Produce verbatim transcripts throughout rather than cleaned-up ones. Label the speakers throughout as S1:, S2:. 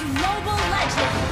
S1: mobile legends.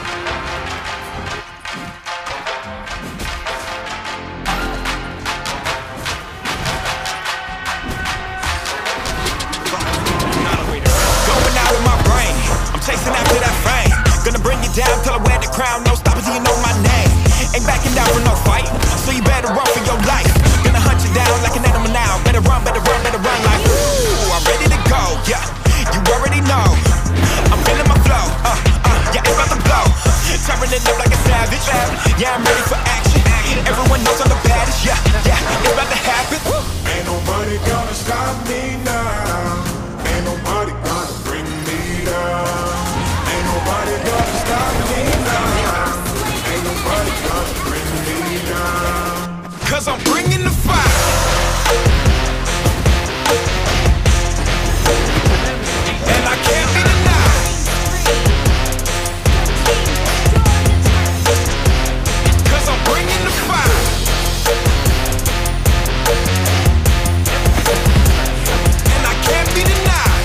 S2: Going out with my brain, I'm chasing after that fame. Gonna bring you down till I wear the crown. No stopping till you know my name. Ain't backing down for no fight, so you better run for your life. Gonna hunt you down like an animal now. Better run, better run, better run like ooh, I'm ready to go, yeah, you already know. I'm feeling my flow, uh, uh, yeah, it's about to blow. Tearing it up like a savage, yeah, I'm ready for action. Everyone knows I'm the baddest, yeah, yeah, it's about to happen.
S3: Ain't nobody gonna stop me now. Ain't nobody gonna bring me down. Ain't nobody gonna stop me now. Ain't nobody gonna bring me down.
S2: Cause I'm bringing the fire. And I can't be denied. Cause I'm bringing the fire. And I can't be denied.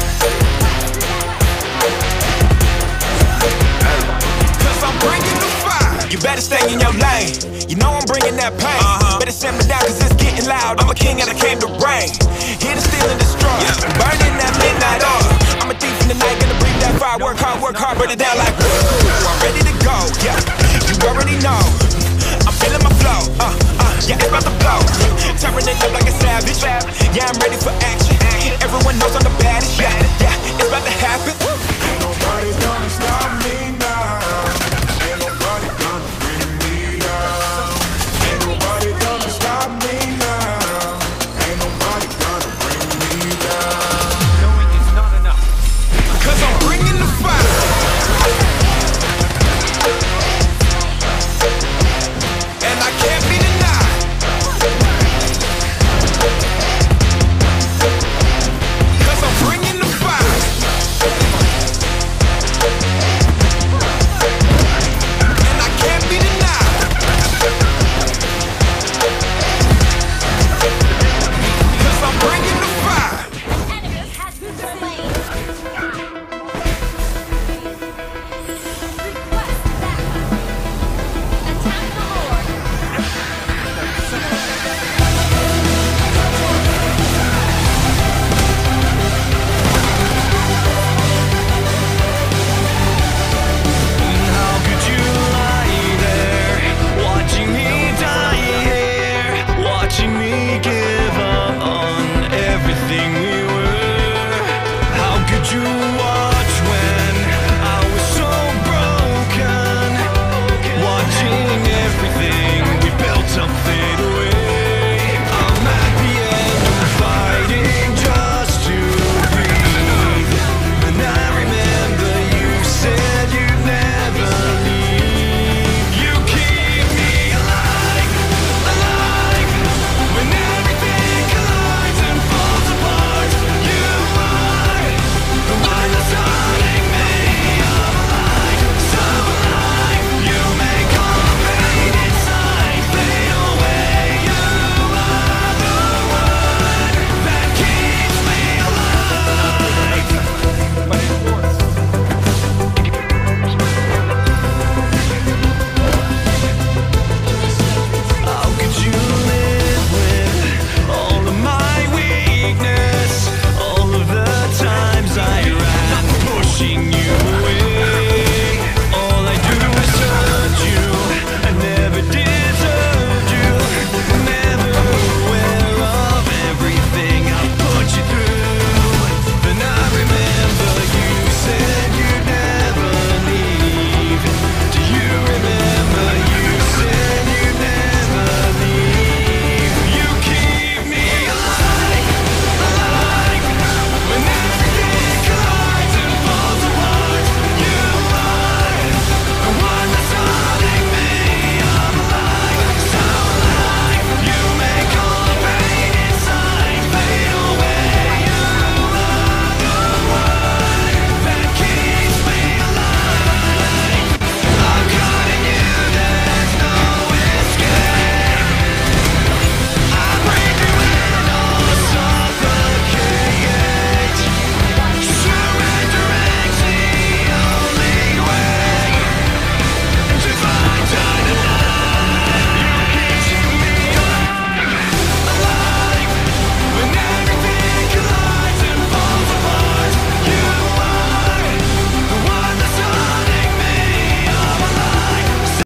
S2: Cause I'm bringing the fire. You better stay in your lane. You know I'm bringing that pain. Uh-huh. Better set me down cause it's getting loud. I'm a king and I came to reign. Here to steal and destroy, yeah. Burning that midnight oil. I'm a thief in the night, gonna breathe that fire. Work hard, work hard, burn it down like woo. I'm ready to go, yeah, you already know. I'm feeling my flow, uh, uh, yeah, it's about to blow. Tearing it up like a savage, yeah, I'm ready for action. Everyone knows I'm the baddest, yeah, yeah, it's about to happen.